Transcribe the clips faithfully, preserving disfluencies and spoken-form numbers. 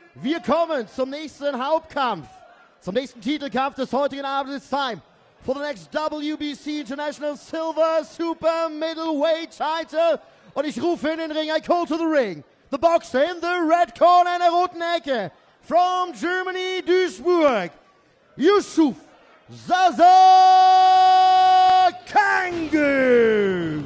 Wir kommen zum nächsten Hauptkampf, zum nächsten Titelkampf des heutigen Abends. It's time for the next W B C International Silver Super Middleweight Title. Und ich rufe in den Ring, I call to the ring, the boxer in the red corner in der roten Ecke, from Germany, Duisburg, Yusuf Zaza Kangu.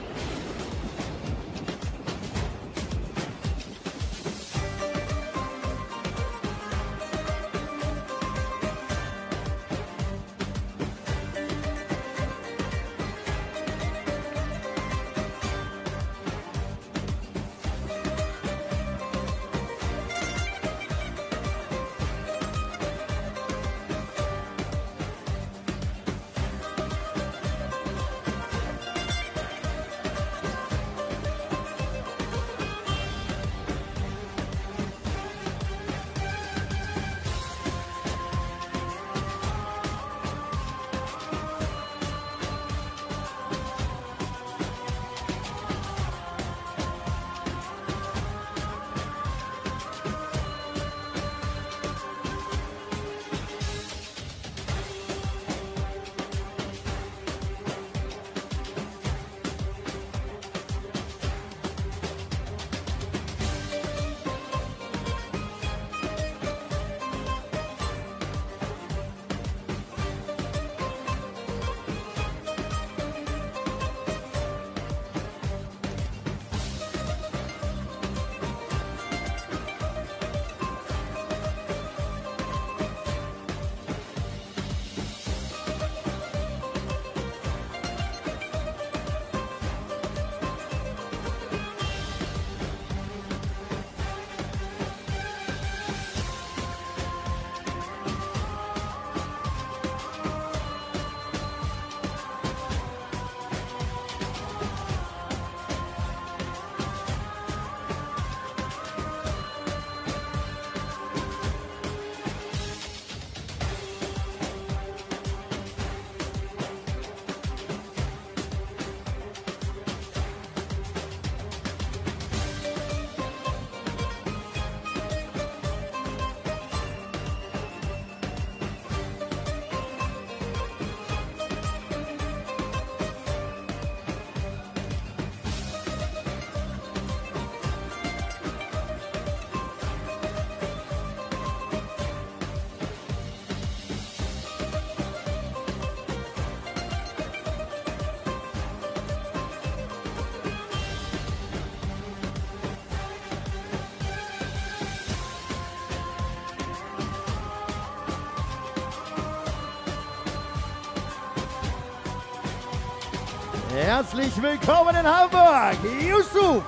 Herzlich willkommen in Hamburg, Yusuf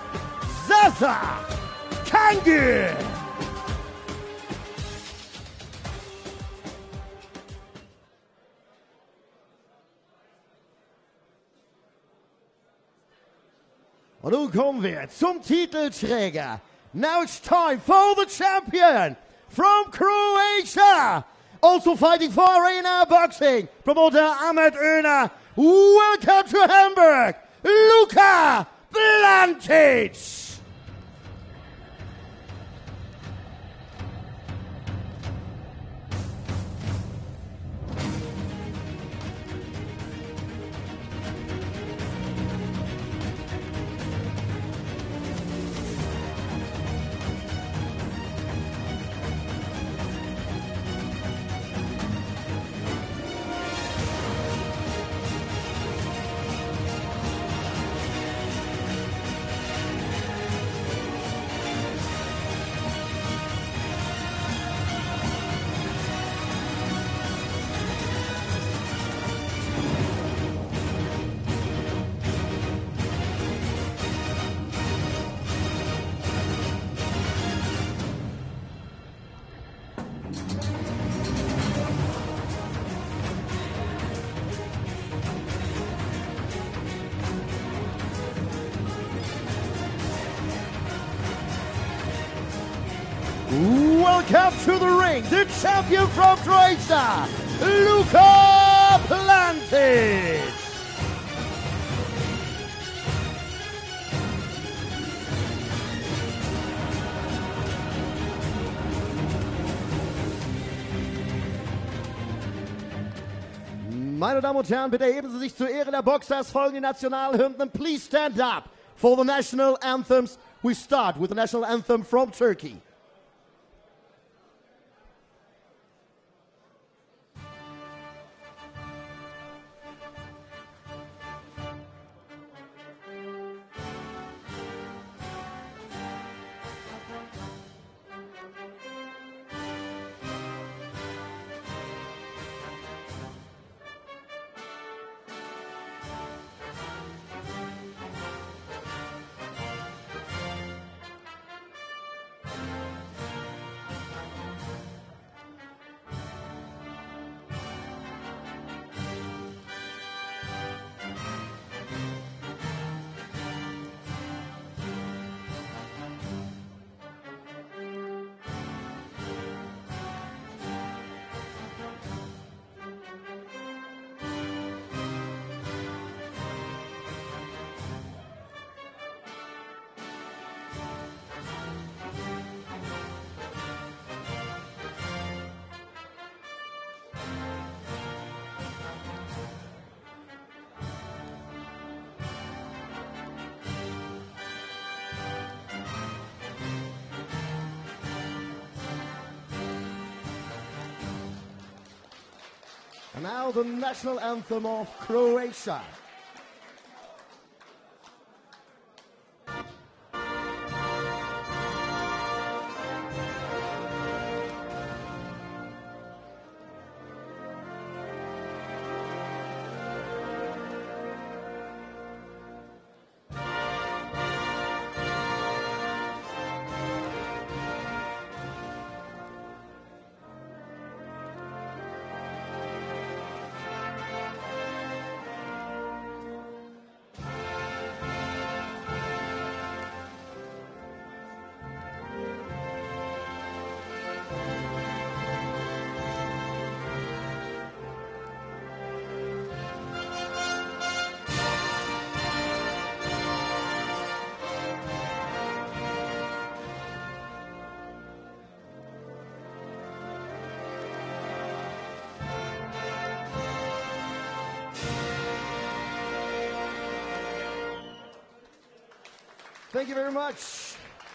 Zaza Kangu. Und nun kommen wir zum Titelträger. Now it's time for the champion from Croatia. Also fighting for Arena Boxing, promoter Ahmet Öner. Welcome to Hamburg, Luka Blantic. Welcome to the ring, the champion from Croatia, Luka Blantic. Meine Damen und Herren, bitte erheben Sie sich zur Ehre der Boxers, folgen die Nationalhymnen. Please stand up for the national anthems. We start with the national anthem from Turkey. And now the national anthem of Croatia. Thank you very much.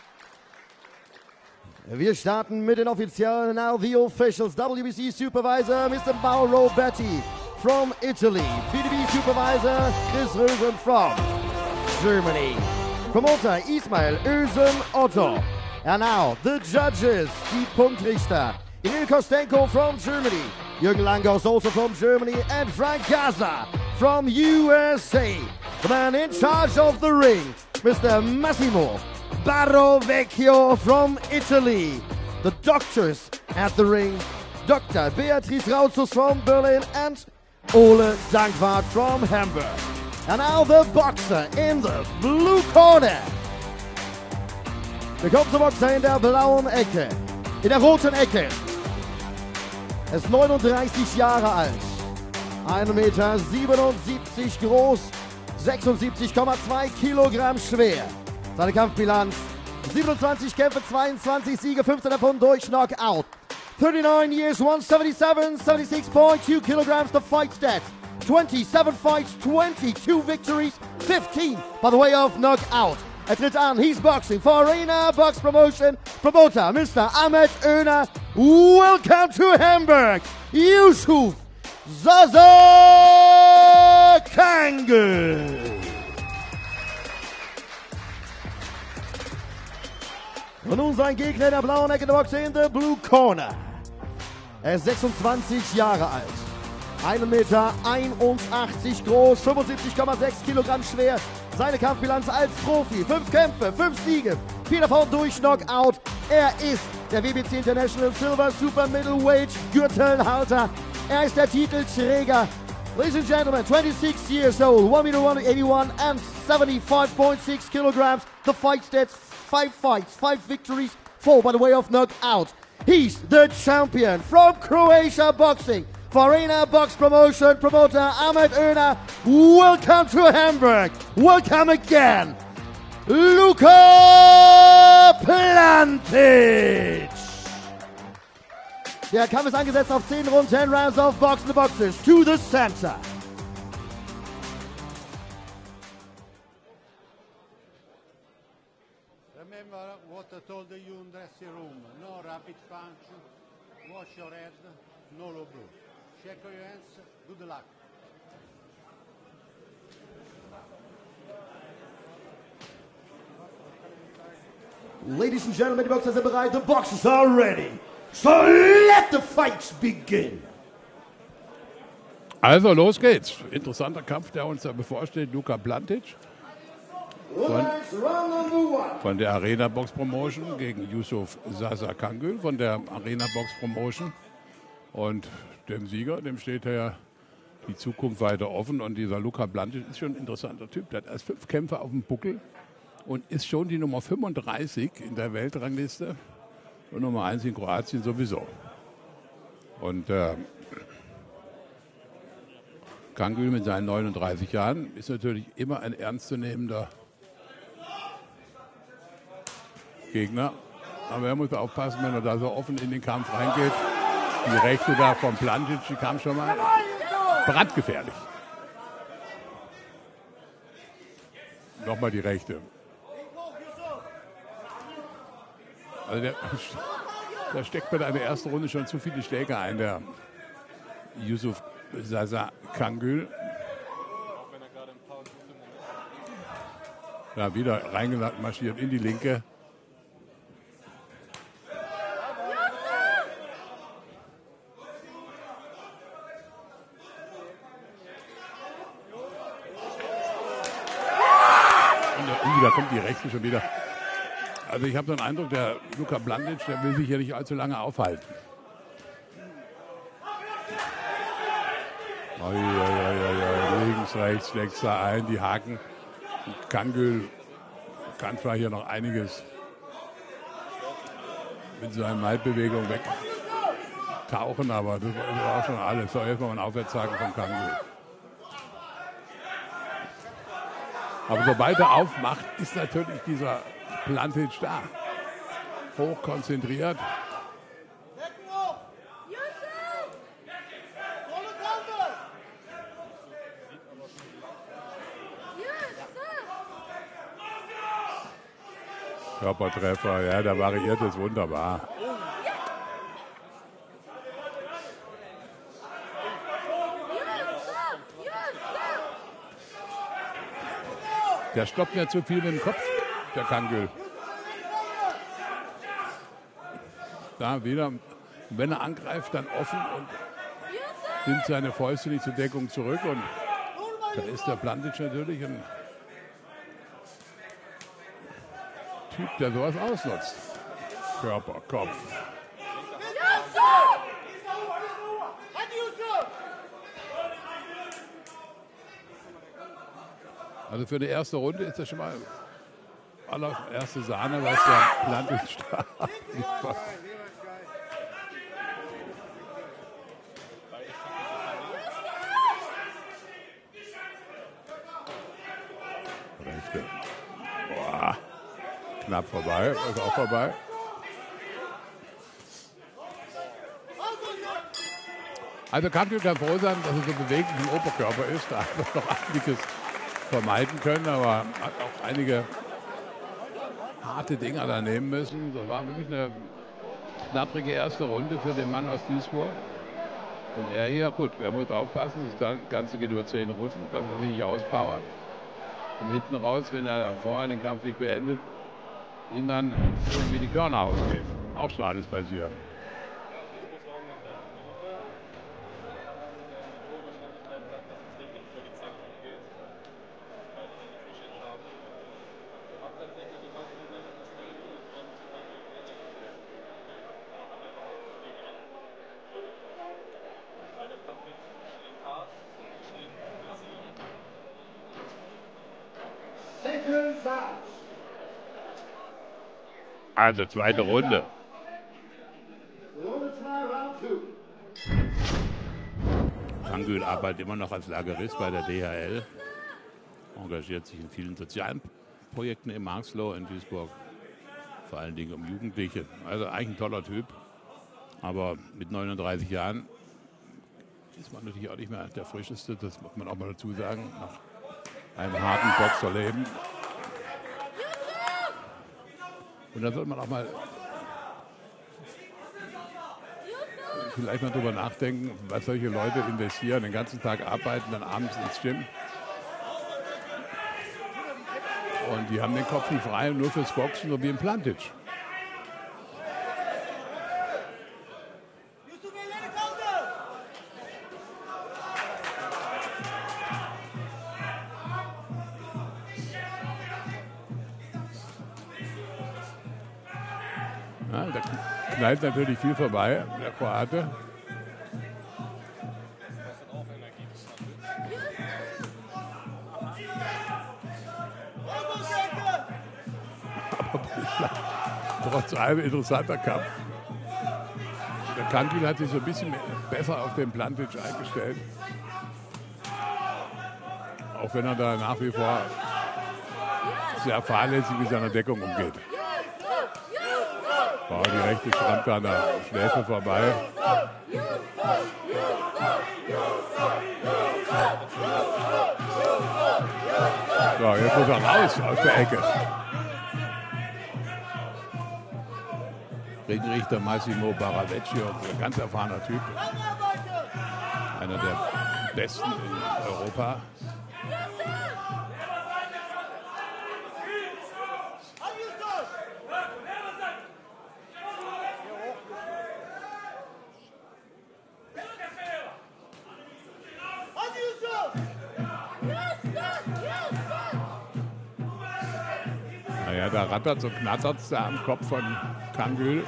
Wir starten mit den Offiziellen. Now the officials. W B C Supervisor, Mister Mauro Betti from Italy. B D B Supervisor, Chris Rösen from Germany. Promoter, Ismail Özüm Otto. And now the judges, die Punktrichter. Emil Kostenko from Germany. Jürgen Langhaus also from Germany. And Frank Gaza from U S A. The man in charge of the ring, Mister Massimo Barrovecchio from Italy. The doctors at the ring, Doctor Beatrice Rautzus from Berlin and Ole Dankwart from Hamburg. And now the boxer in the blue corner. Der kommt zum Boxer in der blauen Ecke. In der roten Ecke. Er ist neununddreißig Jahre alt. ein Meter siebenundsiebzig groß. sechsundsiebzig Komma zwei Kilogramm schwer. Seine Kampfbilanz: siebenundzwanzig Kämpfe, zweiundzwanzig Siege, fünfzehn davon durch Knockout. thirty-nine years, one seventy-seven, seventy-six point two kilograms the fight stats. twenty-seven fights, twenty-two victories, fifteen by the way of knockout. Er tritt an, he's boxing for Arena Box Promotion. Promoter, Mister Ahmet Öner. Welcome to Hamburg, Yusuf Zaza Kangel. Und nun sein Gegner in der blauen Ecke der Boxer in the blue corner. Er ist sechsundzwanzig Jahre alt. ein Meter einundachtzig groß, fünfundsiebzig Komma sechs Kilogramm schwer. Seine Kampfbilanz als Profi: fünf Kämpfe, fünf Siege, vier davon durch Knockout. Er ist der W B C International Silver Super Middleweight Gürtelhalter. Er ist der Titelträger. Ladies and gentlemen, twenty-six years old, one meter one eighty-one and seventy-five point six kilograms. The fight stats: five fights, five victories, four by the way of knockout. He's the champion from Croatia Boxing. For Arena Box Promotion, promoter Ahmet Öner. Welcome to Hamburg. Welcome again, Luka Plantic. Der Kampf ist angesetzt auf zehn Runden, ten rounds of boxing. The boxers to the center. Remember what I told you in dressing room. No rapid punch. Wash your head. No low blow. Check your hands. Good luck. Ladies and gentlemen, die Boxer sind bereit. The boxers are ready. So let the fights begin. Also los geht's. Interessanter Kampf, der uns da bevorsteht. Luka Blantic von, von der Arena Box Promotion gegen Yusuf Zaza Kangül von der Arena Box Promotion. Und dem Sieger, dem steht ja die Zukunft weiter offen. Und dieser Luka Blantic ist schon ein interessanter Typ. Der hat erst fünf Kämpfe auf dem Buckel und ist schon die Nummer fünfunddreißig in der Weltrangliste und Nummer eins in Kroatien sowieso. Und äh, Kangül mit seinen neununddreißig Jahren ist natürlich immer ein ernstzunehmender Gegner. Aber er muss aufpassen, wenn er da so offen in den Kampf reingeht. Die Rechte da von Blantic, die kam schon mal brandgefährlich. Nochmal die Rechte. Also der, da steckt bei der ersten Runde schon zu viele Schläge ein, der Yusuf Zaza Kangül. Ja, wieder reingemarschiert in die Linke. Und da kommt die Rechte schon wieder. Also ich habe den Eindruck, der Luka Blantic, der will sich hier nicht allzu lange aufhalten. Oi, oi, oi, oi. Links, rechts schlägt da ein, die Haken. Kangül kann zwar hier noch einiges mit seiner Maltbewegung wegtauchen, aber das war auch schon alles. So, erstmal ein Aufwärtshaken von Kangül. Aber sobald er aufmacht, ist natürlich dieser Blantic da. Hoch konzentriert. Körpertreffer, ja, der variiert es wunderbar. Der stoppt mir zu viel mit dem Kopf, der Kangül. Da wieder, wenn er angreift, dann offen und nimmt seine Fäuste nicht zur Deckung zurück. Und da ist der Blantic natürlich ein Typ, der sowas ausnutzt. Körper, Kopf. Also für die erste Runde ist das schon mal allererste Sahne, was der Blantic stark liefert. Rechte. Boah. Knapp vorbei, ist auch vorbei. Also Kangül kann froh sein, dass er so beweglich im Oberkörper ist. Da hat er noch einiges vermeiden können, aber hat auch einige harte Dinger da nehmen müssen. Das war wirklich eine knapprige erste Runde für den Mann aus Duisburg. Und er hier, gut, er muss aufpassen, das Ganze geht über zehn Runden, dass er sich nicht auspowert. Und hinten raus, wenn er vorher den Kampf nicht beendet, ihn dann irgendwie die Körner ausgeben. Auch schon alles passiert. Also zweite Runde. Kangül arbeitet immer noch als Lagerist bei der D H L. Engagiert sich in vielen sozialen Projekten in Marxloh in Duisburg. Vor allen Dingen um Jugendliche. Also eigentlich ein toller Typ. Aber mit neununddreißig Jahren ist man natürlich auch nicht mehr der Frischeste, das muss man auch mal dazu sagen, nach einem harten Boxerleben. Und da sollte man auch mal vielleicht mal drüber nachdenken, was solche Leute investieren, den ganzen Tag arbeiten, dann abends ins Gym. Und die haben den Kopf nicht frei, nur fürs Boxen, so wie im Plantage. Ja, da knallt natürlich viel vorbei, der Kroate. Trotz allem interessanter Kampf. Der Kandil hat sich so ein bisschen besser auf den Plantage eingestellt. Auch wenn er da nach wie vor sehr fahrlässig mit seiner Deckung umgeht. Oh, die rechte schrammt da an der Schläfe vorbei. So, jetzt muss er raus aus der Ecke. Ringrichter Massimo Baravecchio, ein ganz erfahrener Typ. Einer der besten in Europa. Naja, da rattert so knattert es da am Kopf von Kangül.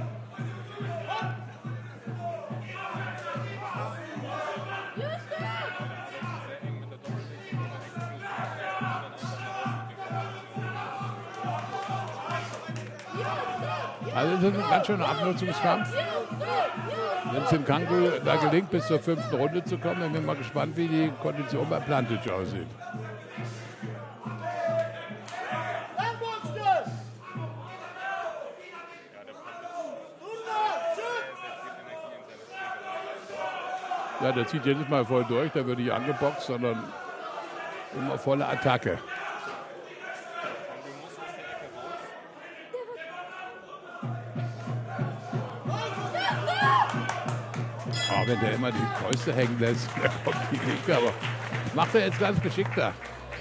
Also es ist ein ganz schöner Abnutzungskampf. Wenn es dem Kangül da gelingt, bis zur fünften Runde zu kommen, dann bin ich mal gespannt, wie die Kondition beim Plantage aussieht. Ja, der zieht jedes Mal voll durch, da wird nicht angeboxt, sondern immer volle Attacke. Oh, wenn der immer die Fäuste hängen lässt, da kommt die Linke, aber das macht er jetzt ganz geschickter.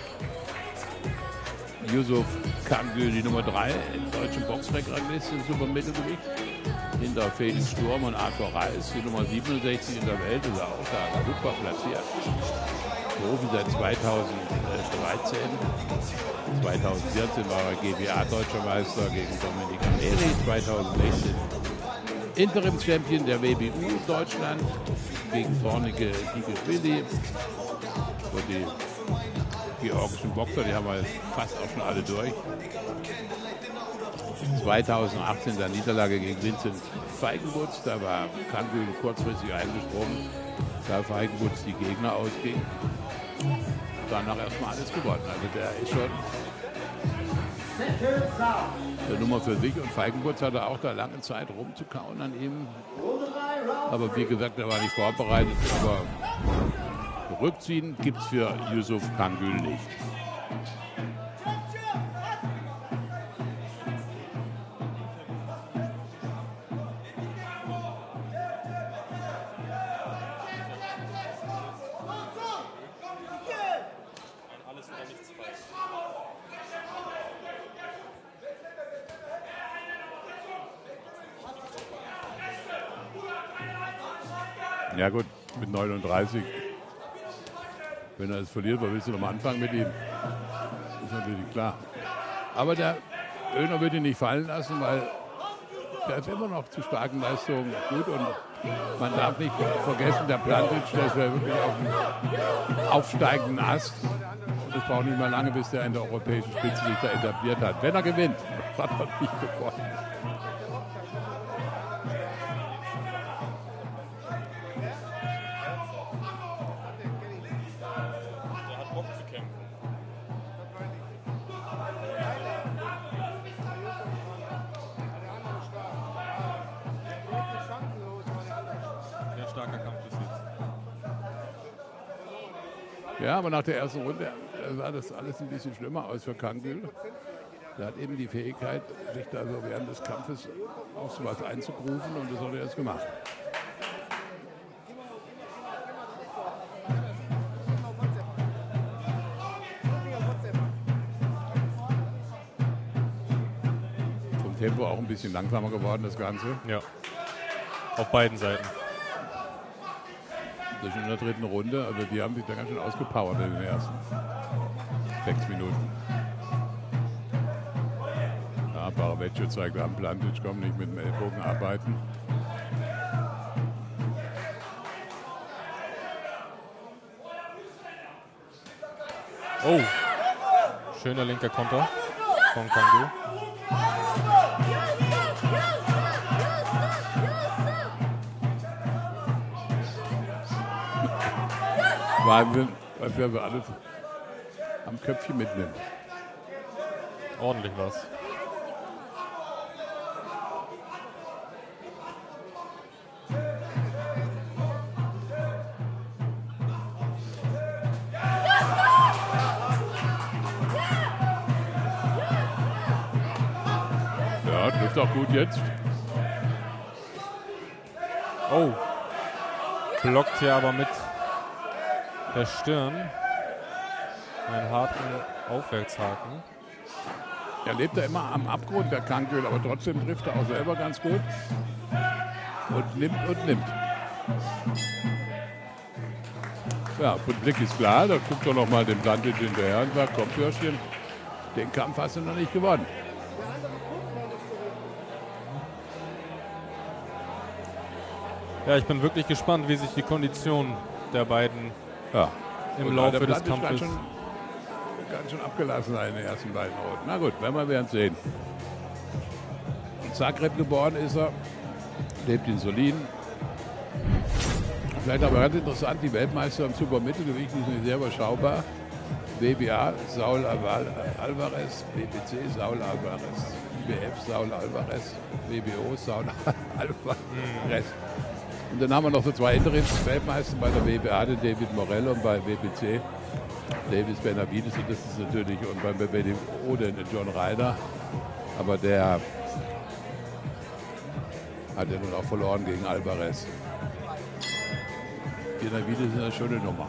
Yusuf Kangül, die Nummer drei im deutschen Boxrekordliste im Supermittelgewicht. Hinter Felix Sturm und Arthur Reis, die Nummer siebenundsechzig in der Welt, ist er auch da super platziert. Profi seit zweitausenddreizehn. zweitausendvierzehn war er G B A-Deutscher Meister gegen Dominik Ameri. zweitausendsechzehn Interim-Champion der W B U Deutschland gegen Zornige Digischwili. So die georgischen Boxer, die haben wir fast auch schon alle durch. zweitausendachtzehn der Niederlage gegen Vincent Feigenbutz, da war Kangül kurzfristig eingesprungen, da Feigenbutz die Gegner ausging. Danach erstmal alles gewonnen. Also der ist schon der Nummer für sich und Feigenbutz hatte auch da lange Zeit rumzukauen an ihm. Aber wie gesagt, er war nicht vorbereitet. Aber Rückziehen gibt es für Yusuf Kangül nicht. Ja gut, mit neununddreißig. Wenn er es verliert, was willst du noch mal anfangen mit ihm? Ist natürlich klar. Aber der Oehner wird ihn nicht fallen lassen, weil der ist immer noch zu starken Leistungen gut. Und man darf nicht vergessen, der Plantage, der ist ja wirklich auf dem aufsteigenden Ast. Und es braucht nicht mal lange, bis der in der europäischen Spitze sich da etabliert hat. Wenn er gewinnt, hat er nicht gewonnen. Ja, aber nach der ersten Runde sah das alles ein bisschen schlimmer aus für Kangül. Der hat eben die Fähigkeit, sich da so während des Kampfes auf sowas einzugrufen und das hat er jetzt gemacht. Vom Tempo auch ein bisschen langsamer geworden, das Ganze. Ja, auf beiden Seiten. Das ist in der dritten Runde, also die haben sich da ganz schön ausgepowert in den ersten sechs Minuten. Ja, Baravecchio zeigt an, Plantic kommt nicht mit dem Ellbogen arbeiten. Oh, schöner linker Konter von Kangül. Wahnsinn, was er so alles am Köpfchen mitnimmt. Ordentlich was. Ja, trifft auch gut jetzt. Oh, blockt hier aber mit der Stirn einen harten Aufwärtshaken. Er lebt ja immer am Abgrund, der Kangül, aber trotzdem trifft er auch selber ganz gut. Und nimmt und nimmt. Ja, und Blick ist klar, da guckt er noch mal den Plantic hinterher und sagt, komm Bürschchen, den Kampf hast du noch nicht gewonnen. Ja, ich bin wirklich gespannt, wie sich die Kondition der beiden ja. im und Laufe der des Plantic Kampfes... Kann schon, kann schon abgelassen sein in den ersten beiden Runden. Na gut, werden wir werden sehen. In Zagreb geboren ist er, lebt in Solin. Vielleicht aber ganz interessant, die Weltmeister im Supermittelgewicht, die sind sehr überschaubar. W B A, Saul Alvarez, W B C, Saul Alvarez, I B F, Saul Alvarez, W B O, Saul Alvarez. Und dann haben wir noch so zwei Interims-Weltmeister bei der W B A, den David Morell, und bei W B C Davis Benavides, und das ist natürlich, und beim W B O den John Ryder. Aber der hat ja nun auch verloren gegen Alvarez. Benavides ist eine schöne Nummer.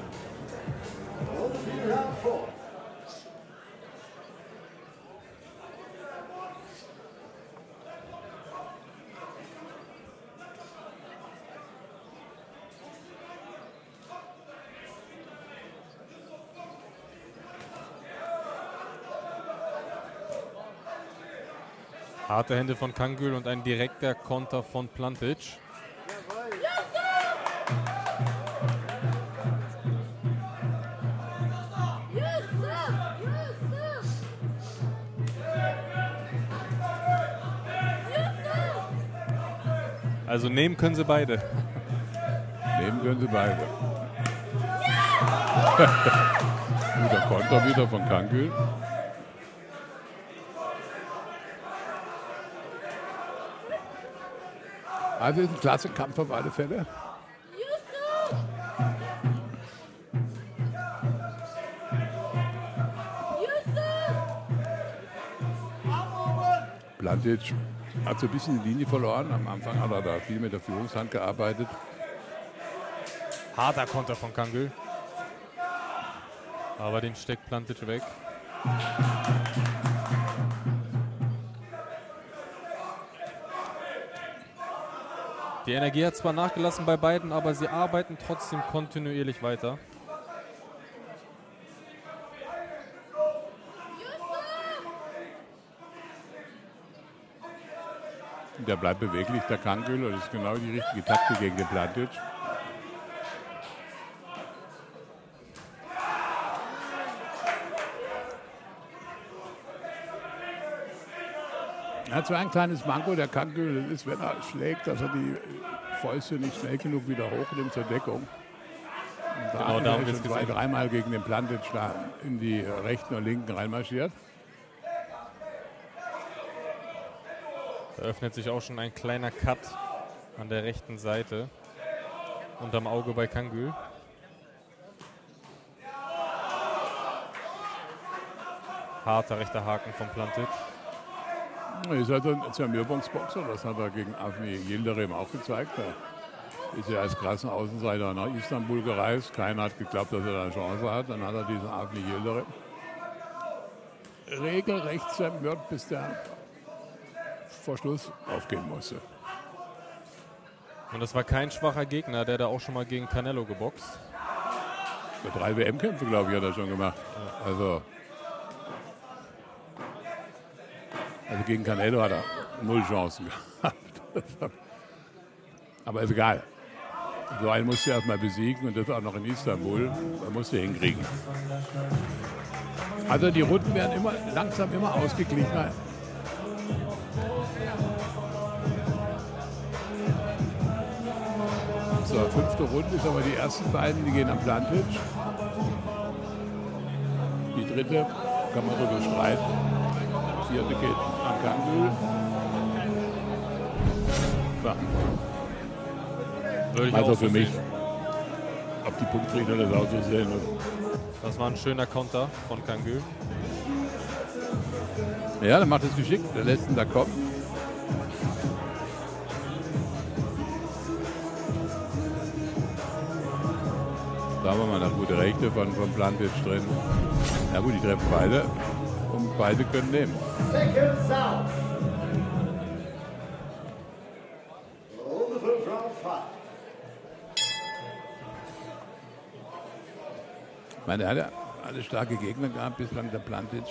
Harte Hände von Kangül und ein direkter Konter von Plantic. Also nehmen können sie beide. Nehmen können sie beide. Guter Konter wieder von Kangül. Also ist ein klasse Kampf auf alle Fälle. Plantic hat so ein bisschen die Linie verloren. Am Anfang hat er da viel mit der Führungshand gearbeitet. Harter Konter von Kangül. Aber den steckt Plantic weg. Die Energie hat zwar nachgelassen bei beiden, aber sie arbeiten trotzdem kontinuierlich weiter. Der bleibt beweglich, der Kangül, und das ist genau die richtige Taktik gegen den Plantic. Er hat so ein kleines Manko, der Kangül, das ist, wenn er schlägt, dass er die Fäuste nicht schnell genug wieder hochnimmt zur Deckung. Und da genau, da haben er wir schon es zwei, gesehen. dreimal gegen den Plantic da in die rechten und linken reinmarschiert. Da öffnet sich auch schon ein kleiner Cut an der rechten Seite. Unterm Auge bei Kangül. Harter rechter Haken von Plantic. Er ist halt ein Zermürbungsboxer, das hat er gegen Avni Yildirim auch gezeigt. Da ist er als krassen Außenseiter nach Istanbul gereist. Keiner hat geglaubt, dass er da eine Chance hat. Dann hat er diesen Avni Yildirim regelrecht zermürbt, bis der vor Schluss aufgeben musste. Und das war kein schwacher Gegner, der da auch schon mal gegen Canelo geboxt. Für drei W M-Kämpfe, glaube ich, hat er schon gemacht. Ja. Also, also gegen Canelo hat er null Chancen gehabt. Aber ist egal. So einen musst du erst mal besiegen und das auch noch in Istanbul. Da musst du hinkriegen. Also die Runden werden immer langsam immer ausgeglichener. So, fünfte Runde ist aber die ersten beiden, die gehen am Plantic. Die dritte kann man so bestreiten. Die vierte geht am Kangül. Ja. Also für mich, ob die Punktrichter das auch so sehen. Das war ein schöner Konter von Kangül. Ja, der macht es geschickt. Der lässt ihn da kommen. Da haben wir mal eine gute Rechte von, von Plantic drin. Ja gut, die treffen beide und beide können nehmen. Ich meine, er hat ja alle starke Gegner gehabt, bislang der Plantic.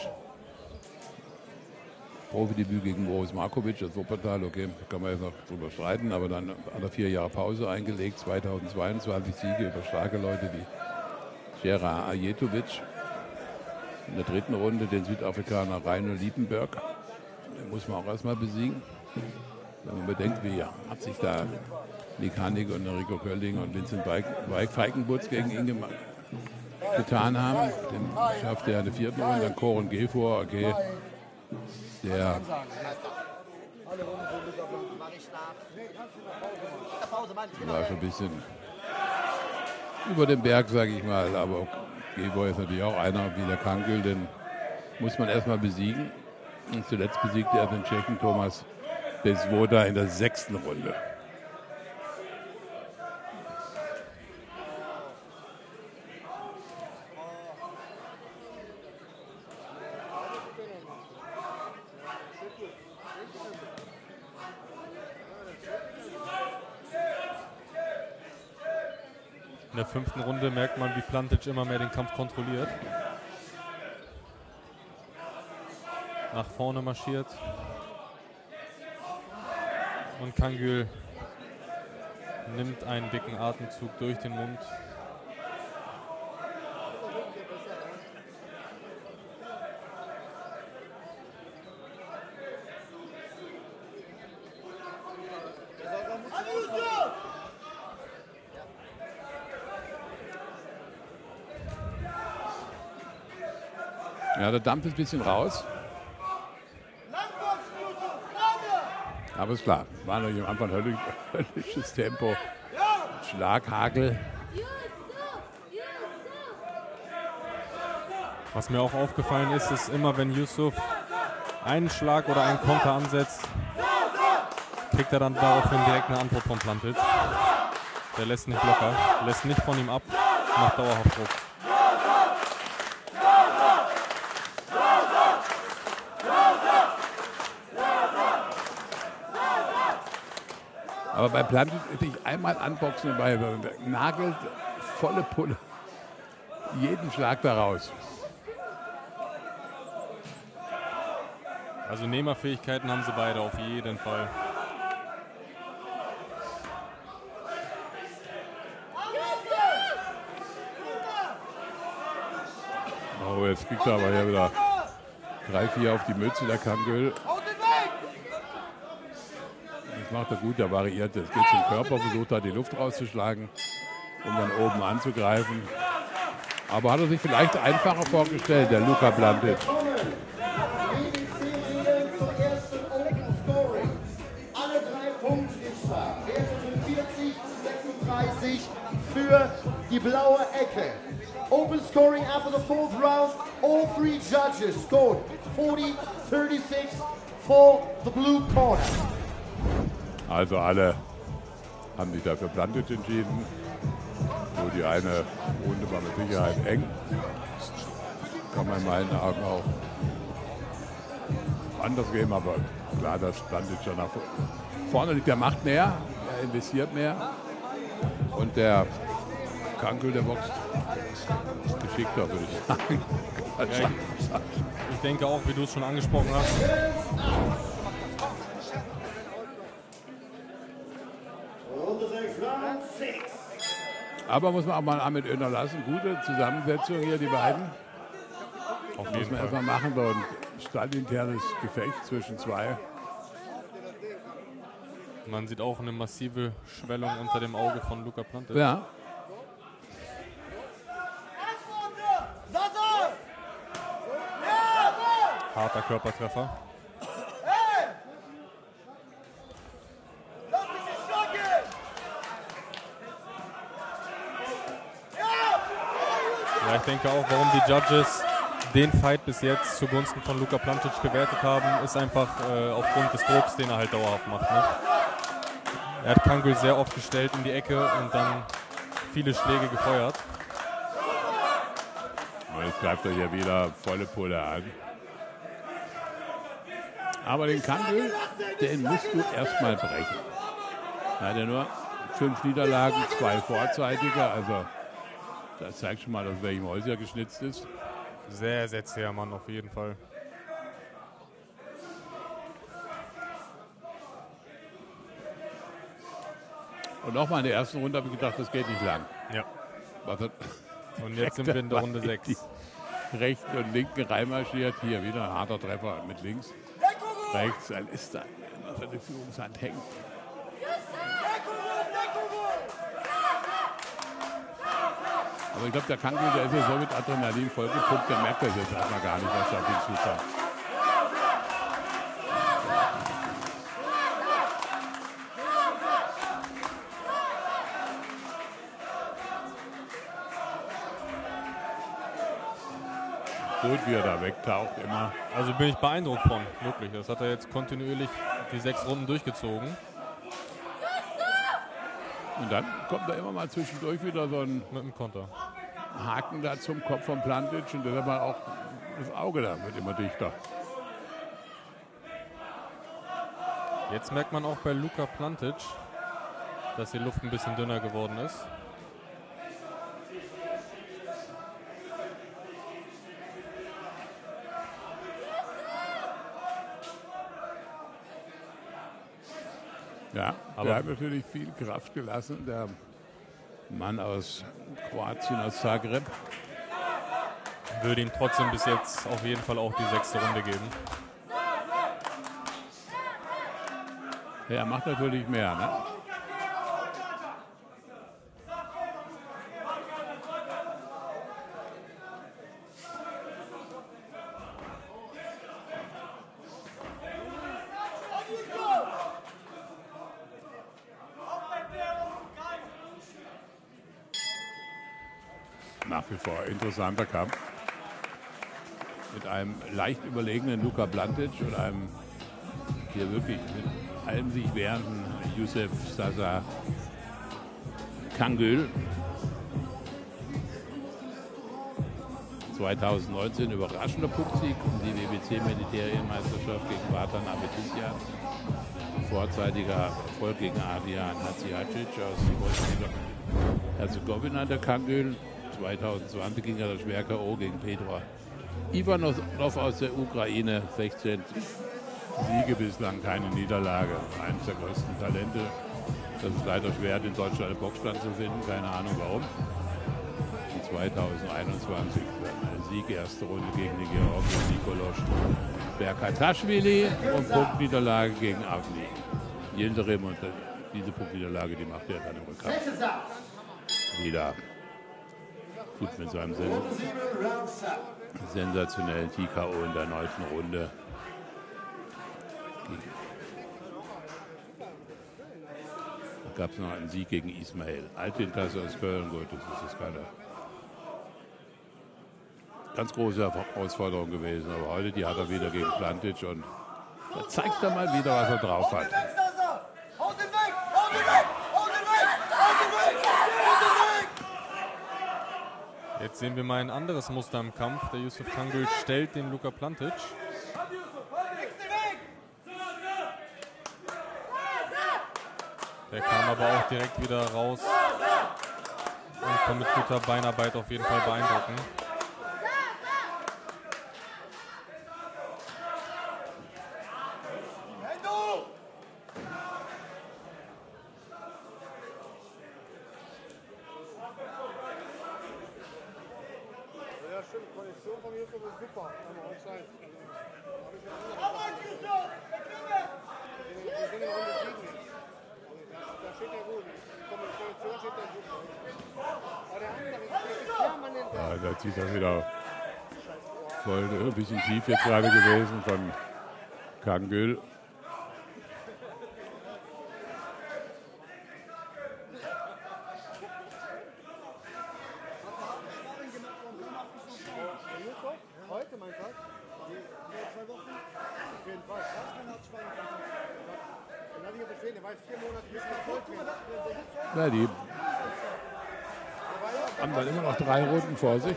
Profidebüt gegen Boris Markovic, das Wuppertal, okay, kann man jetzt noch drüber streiten, aber dann hat er vier Jahre Pause eingelegt, zweitausendzweiundzwanzig Siege über starke Leute wie Gerard Ajetovic. In der dritten Runde den Südafrikaner Reino Liebenberg, den muss man auch erstmal besiegen. Wenn man bedenkt, wie hat sich da Nick Hannig und Enrico Kölling und Vincent Feigenbutz gegen ihn gemacht. getan haben. Den schaffte er in der vierten Runde, dann Koren Gefor, okay. Der war schon ein bisschen über den Berg, sage ich mal. Aber Gefor ist natürlich auch einer wie der Kangül, den muss man erstmal besiegen. Und zuletzt besiegte er den Tschechen Thomas Bezwoda in der sechsten Runde. In der fünften Runde merkt man, wie Plantic immer mehr den Kampf kontrolliert. Nach vorne marschiert. Und Kangül nimmt einen dicken Atemzug durch den Mund. Ja, der Dampf ist ein bisschen raus. Aber ist klar, war natürlich am Anfang höllisch, höllisches Tempo. Schlaghagel. Was mir auch aufgefallen ist, ist immer, wenn Yusuf einen Schlag oder einen Konter ansetzt, kriegt er dann daraufhin direkt eine Antwort von Plantic. Der lässt nicht locker, lässt nicht von ihm ab, macht dauerhaft Druck. Aber bei Plantic hätte ich einmal anboxen dabei, nagelt volle Pulle jeden Schlag da raus. Also Nehmerfähigkeiten haben sie beide auf jeden Fall. Oh, jetzt kriegt er aber hier wieder drei, vier auf die Mütze, der Kangül. Das macht er gut, der variiert. Jetzt geht zum Körper, versucht da die Luft rauszuschlagen, um dann oben anzugreifen. Aber hat er sich vielleicht einfacher vorgestellt, der Luka Plantic. Alle drei Punkte vierzig zu sechsunddreißig. dreißig für die blaue Ecke. Open scoring after the fourth round. All three judges scored forty thirty-six for the blue corner. Also alle haben sich dafür Plantage entschieden. Nur die eine Runde war mit Sicherheit eng. Kann man in meinen Augen auch anders geben, aber klar, dass Plantage schon nach vorne liegt. Der macht mehr, er investiert mehr und der Kankl, der boxt geschickter, würde ich sagen. Ja, ich, ich denke auch, wie du es schon angesprochen hast. Aber muss man auch mal Ahmed Öner lassen. Gute Zusammensetzung hier, die beiden. Auf Muss jeden man Fall. erstmal machen, so ein stadtinternes Gefecht zwischen zwei. Man sieht auch eine massive Schwellung unter dem Auge von Luka Plantage. Ja. Harter Körpertreffer. Ja, ich denke auch, warum die Judges den Fight bis jetzt zugunsten von Luka Plantage gewertet haben, ist einfach äh, aufgrund des Drucks, den er halt dauerhaft macht. Ne? Er hat Kankl sehr oft gestellt in die Ecke und dann viele Schläge gefeuert. Und jetzt greift er hier wieder volle Pulle an. Aber den Kankl, den musst du erstmal brechen. Er hat ja nur fünf Niederlagen, zwei vorzeitige. Also das zeigt schon mal, aus welchem Holz er geschnitzt ist. Sehr, sehr zäher Mann auf jeden Fall. Und nochmal in der ersten Runde habe ich gedacht, das geht nicht lang. Ja. Was hat Und jetzt sind wir in der Runde sechs. Rechten und linken reinmarschiert. Hier wieder ein harter Treffer mit links. Rechts, dann ist da immer so eine Führungshand hängt. Aber ich glaube, der Kankl, der ist ja so mit Adrenalin vollgepumpt, der merkt das jetzt erstmal gar nicht, was da auf ihn zukommt. Gut, wie er da wegtaucht, immer. Also bin ich beeindruckt von, wirklich. Das hat er jetzt kontinuierlich die sechs Runden durchgezogen. Und dann kommt da immer mal zwischendurch wieder so ein Mit dem Konter. Haken da zum Kopf von Plantage und deshalb auch das Auge da wird immer dichter. Jetzt merkt man auch bei Luka Plantage, dass die Luft ein bisschen dünner geworden ist. Ja, aber der hat natürlich viel Kraft gelassen, der Mann aus Kroatien, aus Zagreb. Würde ihm trotzdem bis jetzt auf jeden Fall auch die sechste Runde geben. Ja, er macht natürlich mehr, ne? Nach wie vor interessanter Kampf. Mit einem leicht überlegenen Luka Plantage und einem hier wirklich mit allem sich wehrenden Youssef Zaza Kankl. zweitausendneunzehn überraschender Punktsieg um die W B C-Militärmeisterschaft gegen Vatan Abedisyan. Vorzeitiger Erfolg gegen Adrian Hadzihacic aus Bosnien-Herzegowina, der Kankl. zweitausendzwanzig ging er das schwer K O gegen Pedro Ivanov aus der Ukraine. sechzehn Siege bislang, keine Niederlage. Eines der größten Talente. Das ist leider schwer, den deutschen Boxstand zu finden. Keine Ahnung warum. Und zweitausendeinundzwanzig ein Sieg, erste Runde gegen den Georgier Nikoloz Berkataschwili und Punktniederlage gegen Avni Yildirim. Und diese Punktniederlage, die macht er dann im Rückkampf wieder gut mit seinem Sen sensationellen T K O in der neunten Runde. Da gab es noch einen Sieg gegen Ismail. Altwintasse aus Köln, gut, das ist das keine ganz große Herausforderung gewesen. Aber heute, die hat er wieder gegen Plantic und da zeigt er mal wieder, was er drauf hat. Jetzt sehen wir mal ein anderes Muster im Kampf. Der Yusuf Kangül stellt den Luka Plantic. Der kam aber auch direkt wieder raus und kann mit guter Beinarbeit auf jeden Fall beeindrucken. Ja, stimmt. Die Kondition von Yusuf ist super. Aber auch sein. Wir sind in Runde sieben jetzt. Da steht er gut. Die Kondition steht da gut. Aber der andere ist permanent da. Ja, da zieht er wieder voll ein bisschen tief jetzt gerade gewesen von Kangül. Heute, mein Tag? Vor zwei Wochen? Auf jeden Fall. Den hatte ich ja verstehen, der war jetzt vier Monate bis zum Volltraining. Na, die haben dann immer noch drei Runden vor sich.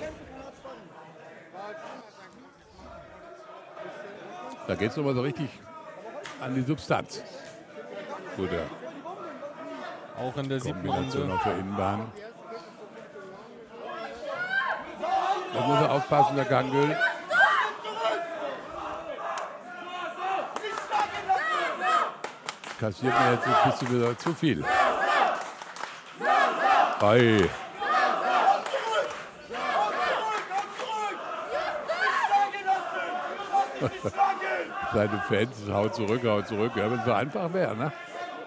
Da geht es nochmal so richtig an die Substanz. Gut, ja. Auch in der siebten Kombination Runde. auf der Innenbahn. Da muss er aufpassen, der Kangül. Kassiert mir jetzt ein bisschen wieder zu viel. Ei. Seine Fans, haut zurück, haut zurück. Ja, wenn es so einfach wäre, ne?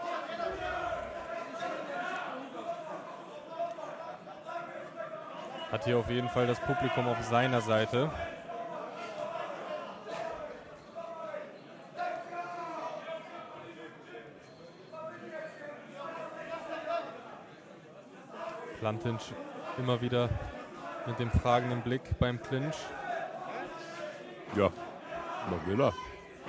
Hat hier auf jeden Fall das Publikum auf seiner Seite. Plantic immer wieder mit dem fragenden Blick beim Clinch. Ja, was will er?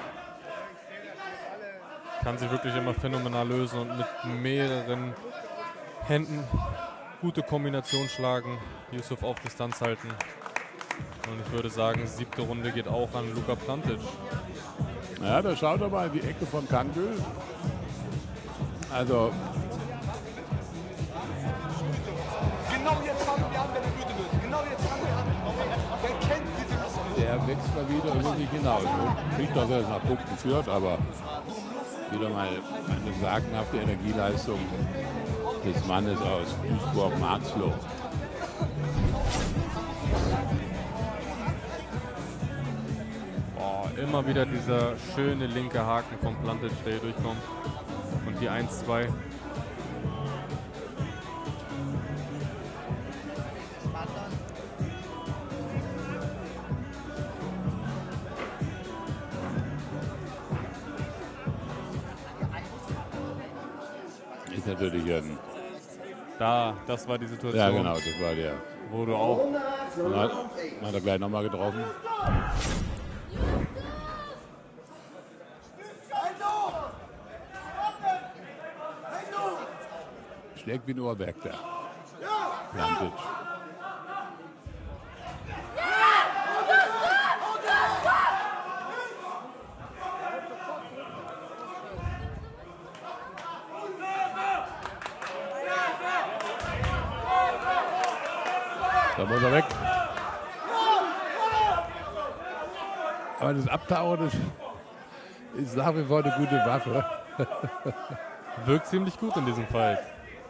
Kann sich wirklich immer phänomenal lösen und mit mehreren Händen gute Kombination schlagen. Yusuf auf Distanz halten. Und ich würde sagen, siebte Runde geht auch an Luka Plantic. Ja, da schaut er mal in die Ecke von Kangül. Also, Genau jetzt fangen wir an, wenn er müde wird. Genau jetzt fangen wir an. Wer kennt diese Mission? der wächst mal wieder über sich hinaus. Nicht, dass er es nach Punkten führt, aber wieder mal eine sagenhafte Energieleistung des Mannes aus Duisburg-Marxloh. Boah, immer wieder dieser schöne linke Haken vom Plantic, der hier durchkommt. Und die eins zwei. Ist natürlich ein. Da, das war die Situation, Ja, genau, das war der. wo du auch Und hat, hat er gleich nochmal getroffen. Schlägt wie ein Uhrwerk da. Plantic. Da muss er weg. Aber das Abtauchen ist, ist nach wie vor eine gute Waffe. wirkt ziemlich gut in diesem Fall.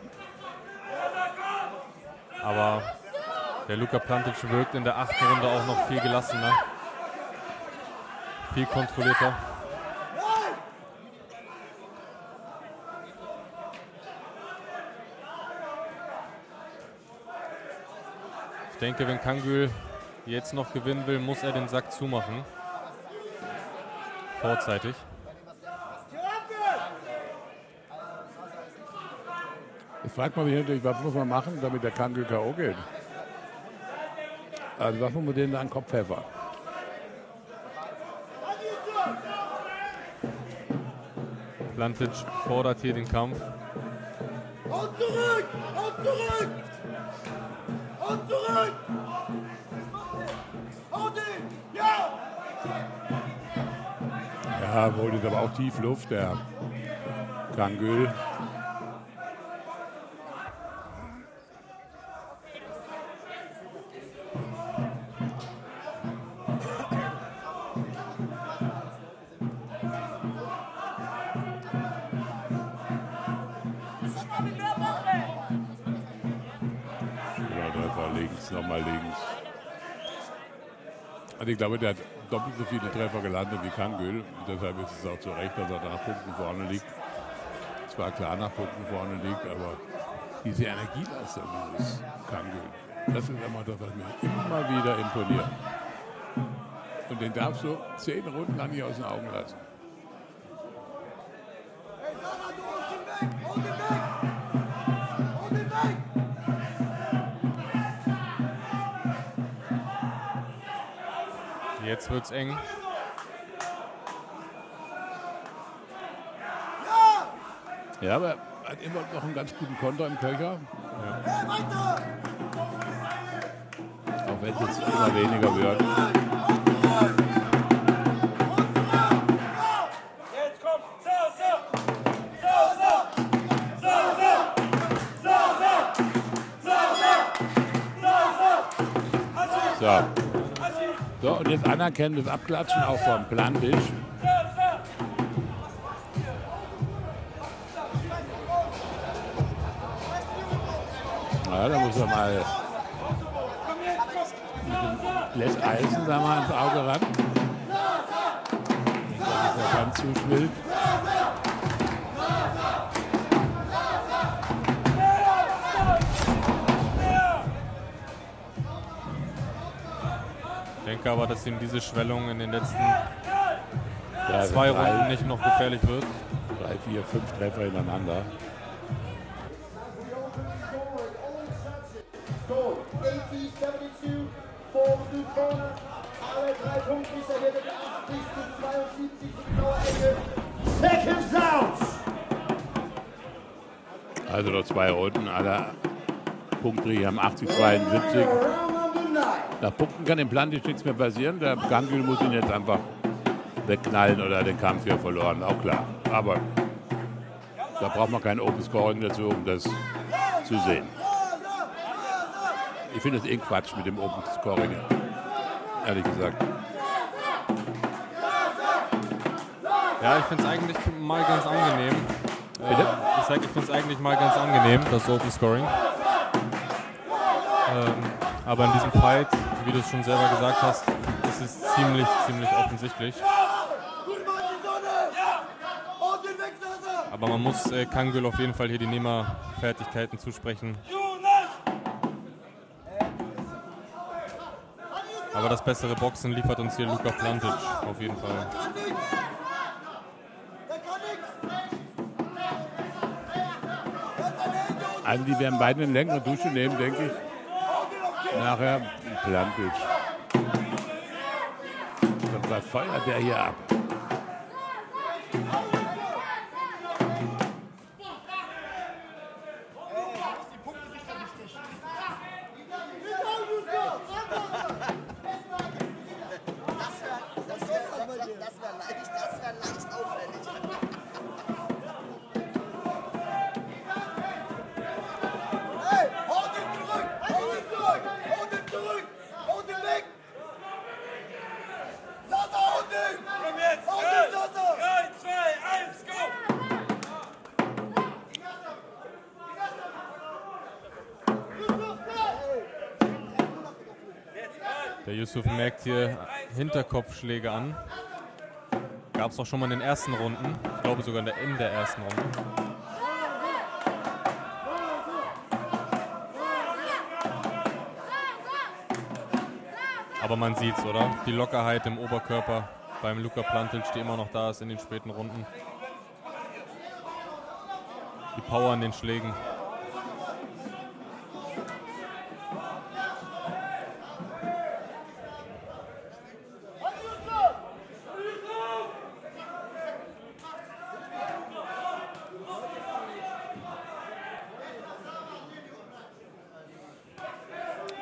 Aber der Luka Plantic wirkt in der achten Runde auch noch viel gelassener. Viel kontrollierter. Ich denke, wenn Kangül jetzt noch gewinnen will, muss er den Sack zumachen. Vorzeitig. Jetzt fragt man sich natürlich, was muss man machen, damit der Kangül K O geht. Also was muss man denen da an den Kopf pfeffern? Plantic fordert hier den Kampf. Und zurück! Und zurück! Und zurück! Und ihn! Ja! Ja, holt jetzt aber auch tief Luft, der Kangül. Nochmal links. Also ich glaube, der hat doppelt so viele Treffer gelandet wie Kangül. Und deshalb ist es auch zu Recht, dass er nach Punkten vorne liegt. Zwar klar nach Punkten vorne liegt, aber diese Energieleistung dieses Kangül, das ist immer das, was mir immer wieder imponiert. Und den darfst du zehn Runden lang nicht aus den Augen lassen. Hey, Sarah, du holst ihn weg! Hol ihn weg! Hol ihn weg! Jetzt wird's eng. Ja, aber er hat immer noch einen ganz guten Konter im Köcher. Ja. Auch wenn es jetzt immer weniger wird. So. So, und jetzt anerkennendes Abklatschen auch vom Plantic. Ja, da muss er mal mit dem Les Eisen da mal ins Auge ran. Das ist ja ganz zu wild. Ich denke aber, dass ihm diese Schwellung in den letzten Ja, zwei drei, Runden nicht noch gefährlich wird. Drei, vier, fünf Treffer hintereinander. Alle drei Punkte serviert mit achtzig zu zweiundsiebzig für Seconds out! Also noch zwei Runden, alle Punkte hier haben achtzig, zweiundsiebzig. Nach Punkten kann dem Plantic nichts mehr passieren. Der Kangül muss ihn jetzt einfach wegknallen oder den Kampf hier verloren, auch klar. Aber da braucht man kein Open Scoring dazu, um das zu sehen. Ich finde es eh Quatsch mit dem Open Scoring, ehrlich gesagt. Ja, ich finde es eigentlich mal ganz angenehm. Bitte? Äh, ich sage, ich finde es eigentlich mal ganz angenehm, das Open Scoring. Ähm, aber in diesem Fight, wie du es schon selber gesagt hast, ist es ziemlich, ziemlich offensichtlich. Aber man muss äh, Kangül auf jeden Fall hier die Nehmerfertigkeiten zusprechen. Aber das bessere Boxen liefert uns hier Luka Plantic auf jeden Fall. Also die werden beide eine längere Dusche nehmen, denke ich. Nachher Plantic. Und was feuert der hier ab? Der Yusuf merkt hier Hinterkopfschläge an. Gab es auch schon mal in den ersten Runden. Ich glaube sogar in der, in der ersten Runde. Aber man sieht's, oder? Die Lockerheit im Oberkörper beim Luka Plantic, die immer noch da ist in den späten Runden. Die Power an den Schlägen.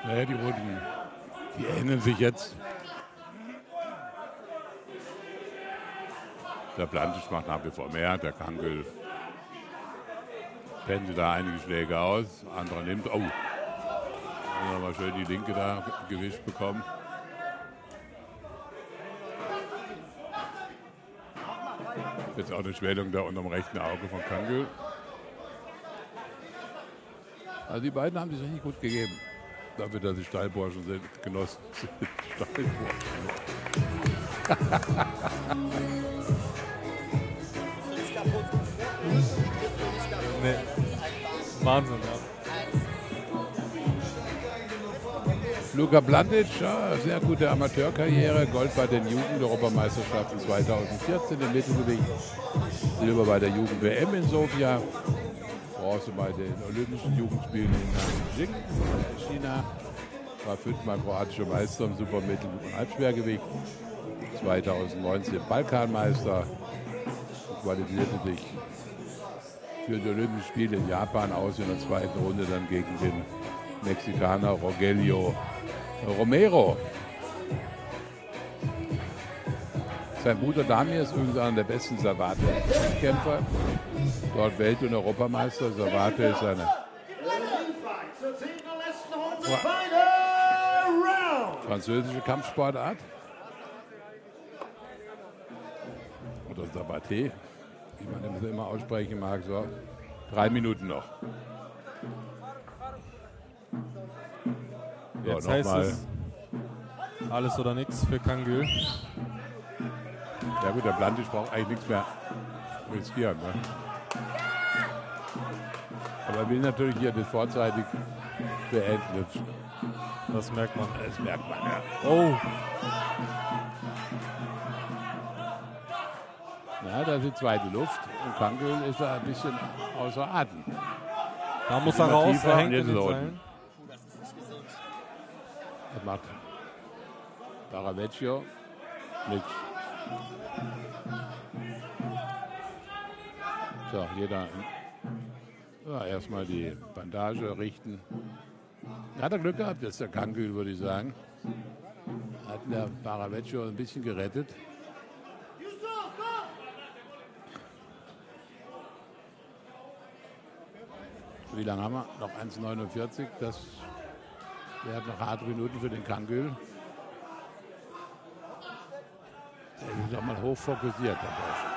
Naja, die Runden, die ähneln sich jetzt. Der Plantisch macht nach wie vor mehr, der Kangel pendelt da einige Schläge aus, anderer nimmt, oh, nochmal schön die linke da gewischt bekommen. Jetzt auch eine Schwellung da unterm rechten Auge von Kangel. Also die beiden haben sich richtig gut gegeben. Dafür, dass sie Stallburschen sind, Genossen sind. Stallburschen. Nee. Wahnsinn, ja. Luka Blandic, ja, sehr gute Amateurkarriere, Gold bei den Jugend-Europameisterschaften zweitausendvierzehn im Mittelgewicht, Silber bei der Jugend-W M in Sofia, Bronze bei den Olympischen Jugendspielen in Nanjing, China, war fünfmal kroatischer Meister im Supermittel- und Halbschwergewicht, zweitausendneunzehn Balkanmeister, qualifizierte sich für die Olympischen Spiele in Japan aus in der zweiten Runde dann gegen den Mexikaner Rogelio Romero. Sein Bruder Damir ist übrigens einer der besten Savate-Kämpfer. Dort Welt- und Europameister. Savate ist eine französische Kampfsportart. Oder Savate, wie man das immer aussprechen mag. So, drei Minuten noch. So, Jetzt noch heißt mal. es alles oder nichts für Kangül. Ja gut, der Blantisch braucht eigentlich nichts mehr riskieren. Ne? Aber er will natürlich hier das vorzeitig beenden. Das merkt man. Das merkt man, ja. Oh, Ja, da ist die zweite Luft und Kangül ist da ein bisschen außer Atem. da muss er Immer raus, tiefer er und hängt in jetzt den so. Seilen. Das macht Paravecchio mit. So, jeder ja, erstmal die Bandage richten. Hat er Glück gehabt, jetzt der Kangül, würde ich sagen. Hat der Paravecchio ein bisschen gerettet. Wie lange haben wir? Noch eins neunundvierzig. Das wäre noch harte Minuten für den Kangül. Der ist doch mal hoch fokussiert, der Bursche.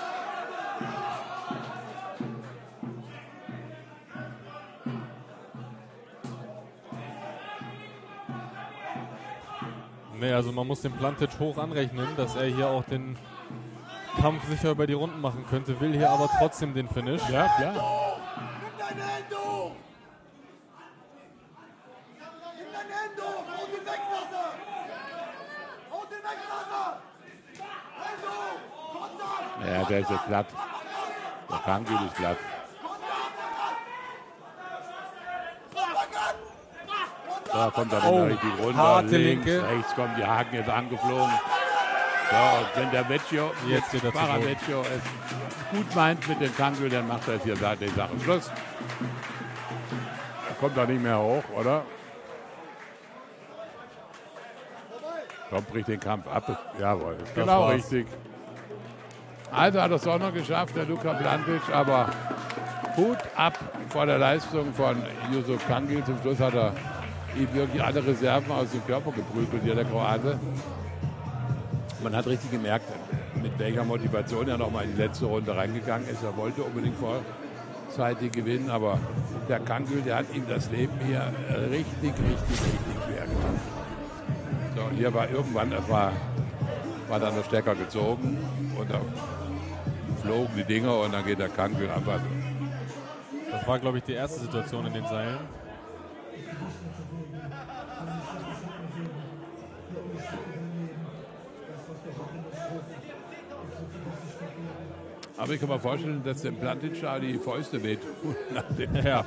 Nee, also man muss den Plantic hoch anrechnen, dass er hier auch den Kampf sicher über die Runden machen könnte, will hier aber trotzdem den Finish. Ja, klar. Nimm deine Hände hoch! Nimm deine Hände hoch! Haut ihn weg, Wasser! Haut ihn weg, Wasser! Hände hoch! Konter! Ja, der ist jetzt platt. Der Kangül ist platt. Da kommt er Oh, dann richtig runter. harte Links, Linke. rechts kommen die Haken jetzt angeflogen. So, und wenn der Vecchio, Jetzt geht er zu Boden. Paravecchio es gut meint mit dem Kangül, dann macht er jetzt hier die Sachen Schluss. Er kommt da nicht mehr hoch, oder? Komm, bricht den Kampf ab. Jawohl, genau war's. richtig. Also hat er es auch noch geschafft, der Luka Blantic, aber Hut ab vor der Leistung von Yusuf Kangül. Zum Schluss hat er ihm wirklich alle Reserven aus dem Körper geprügelt, hier der Kroate. Man hat richtig gemerkt, mit welcher Motivation er noch mal in die letzte Runde reingegangen ist. Er wollte unbedingt vorzeitig gewinnen, aber der Kangül, der hat ihm das Leben hier richtig, richtig, richtig schwer gemacht. So, und hier war irgendwann, das war, war dann der Stecker gezogen und da flogen die Dinger und dann geht der Kangül einfach. Das war, glaube ich, die erste Situation in den Seilen. Aber ich kann mir vorstellen, dass dem Plantic da die Fäuste wehtun. nach dem Ja.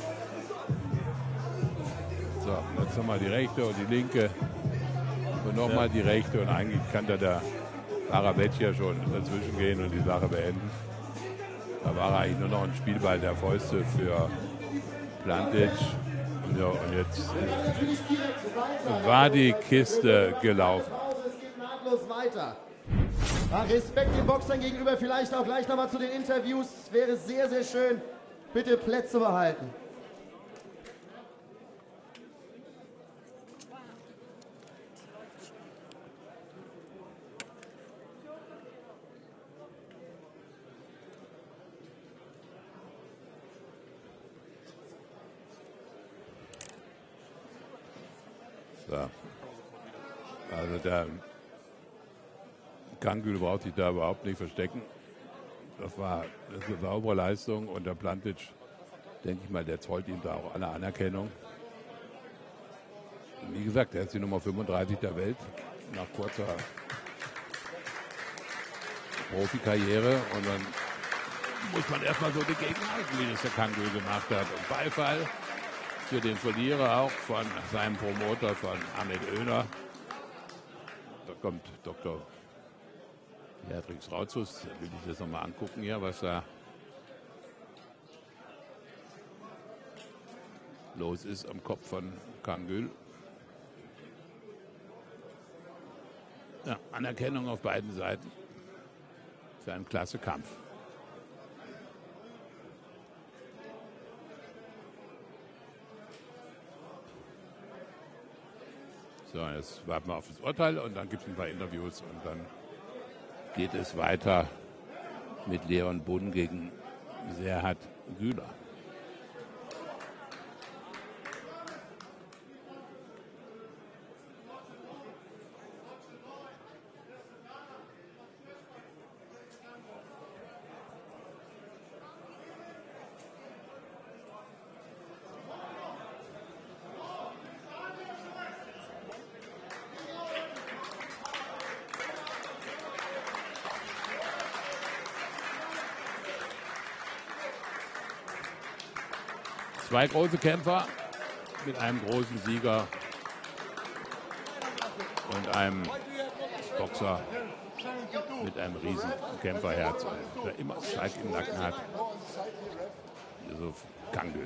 So, jetzt nochmal die rechte und die linke. Und nochmal die rechte. Und eigentlich kann da der Paravecchio schon dazwischen gehen und die Sache beenden. Da war er eigentlich nur noch ein Spielball der Fäuste für Plantic. Ja, und jetzt war die Kiste gelaufen. Es geht nahtlos weiter. Ja, Respekt den Boxern gegenüber, vielleicht auch gleich nochmal zu den Interviews. Es wäre sehr, sehr schön. Bitte Plätze behalten. So. Also der Kangül braucht sich da überhaupt nicht verstecken. Das war das eine saubere Leistung und der Plantic, denke ich mal, der zollt ihm da auch alle Anerkennung. Wie gesagt, er ist die Nummer fünfunddreißig der Welt nach kurzer Profikarriere und dann muss man erstmal so dagegen halten, wie das der Kangül gemacht hat. Und Beifall für den Verlierer auch von seinem Promoter, von Ahmet Öner. Da kommt Doktor Beatrix Rautzus, da will ich das nochmal angucken hier, was da los ist am Kopf von Kangül. Ja, Anerkennung auf beiden Seiten für einen klasse Kampf. So, jetzt warten wir auf das Urteil und dann gibt es ein paar Interviews und dann geht es weiter mit Leon Bunn gegen Serhat Güler. Zwei große Kämpfer mit einem großen Sieger und einem Boxer mit einem riesen Kämpferherz, der immer Zeit im Nacken hat. Yusuf Kangül.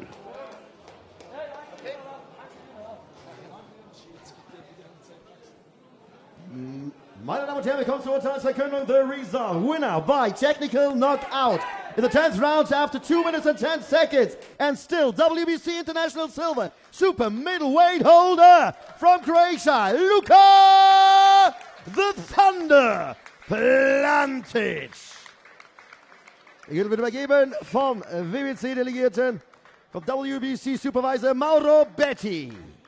Meine Damen und Herren, willkommen zur Urteilsverkündung. The result, winner by technical knockout in the tenth round after two minutes and ten seconds. And still W B C International Silver Super Middleweight holder from Croatia, Luka the Thunder Plantic. Die Gürtel wird übergeben vom W B C-Delegierten, vom W B C Supervisor Mauro Betti.